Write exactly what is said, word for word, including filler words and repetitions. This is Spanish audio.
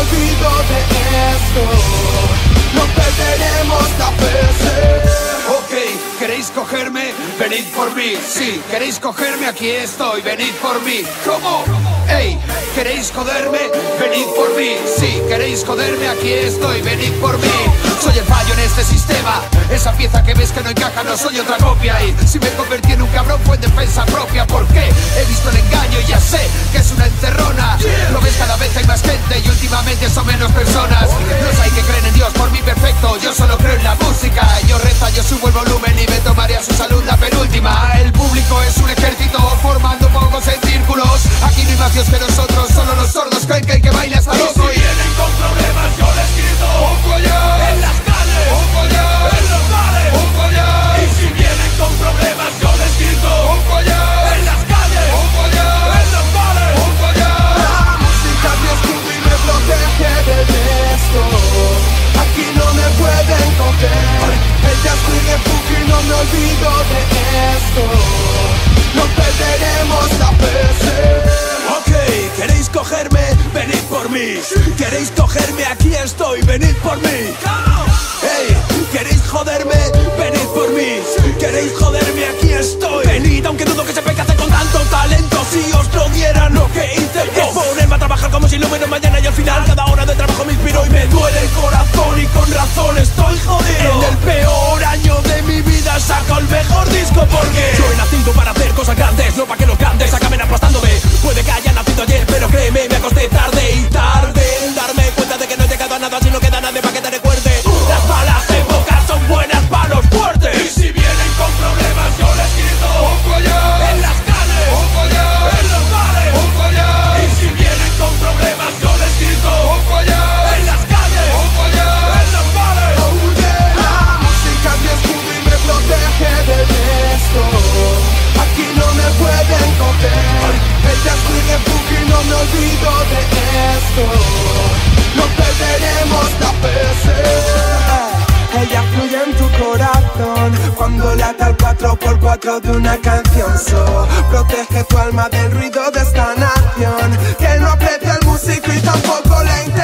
olvido de esto. No perderemos la fe. Ok, ¿queréis cogerme? Venid por mí. Sí, ¿queréis cogerme? Aquí estoy, venid por mí. ¿Cómo? Ey, ¿queréis joderme? Venid por mí. Sí, ¿queréis joderme? Aquí estoy, venid por mí. Soy el fallo en este sistema. Esa pieza que ves que no encaja, no soy otra copia. Y si me convertí en un cabrón fue en defensa propia. ¿Por qué? He visto el engaño y ya sé que es una encerrona. Lo ves, cada vez hay más gente y últimamente son menos personas. Los hay que creen en Dios por mí perfecto. Yo solo creo en la música. Yo reza, yo subo el volumen y me tomaré a su salud la penúltima. El público es un ejército formando pocos en círculos. Aquí no hay más Dios que nosotros, solo los sordos creen que hay que baile hasta loco. Y si vienen con problemas yo les grito ¡ojo ya! En las calles, ¡ojo ya! En los bares, ¡ojo ya! Y si vienen con problemas yo les grito ¡ojo ya! En las calles, ¡ojo ya! En los bares, ¡ojo ya! La música es mi escudo y me protege del resto. Aquí no me pueden coger. El jazz sigue y no me olvido de esto. No perderemos la fe. Ok, ¿queréis cogerme? Venid por mí. ¿Queréis cogerme? Aquí estoy, venid por mí. Hey, ¿queréis joderme? Venid por mí. ¿Queréis joderme? Aquí estoy. Venid, aunque dudo que se que hacer con tanto talento. Si os lo dieran lo que hice yo, es ponerme a trabajar como si no hubiera mañana. Y al final cada hora de trabajo me inspiro y me duele el corazón. Y con razón estoy jodido. En el peor año de mi vida saco el mejor disco. Porque yo he nacido para hacer cosas grandes, no para que los grandes acaben aplastándome. Puede que haya nacido ayer, pero créeme, me acosté tarde y tarde en darme cuenta de que no he llegado a nada. Si no queda nadie para que te recuerde. Las balas en boca son buenas para los fuertes. Y si vienen con problemas yo les grito ¡ojo ya! En las calles, ¡ojo ya! En los bares, ¡ojo ya! Y si vienen con problemas yo les grito ¡ojo ya! En las calles, ¡ojo ya! En los bares, ¡oh yeah! La música es mi escudo y me protege del resto. Aquí no me pueden coger. El jazz sigue y no me olvido de esto. No perderemos la fe. Ella fluye en tu corazón cuando lata el cuatro por cuatro de una canción. So, protege tu alma del ruido de esta nación que no aprieta el músico y tampoco la intención.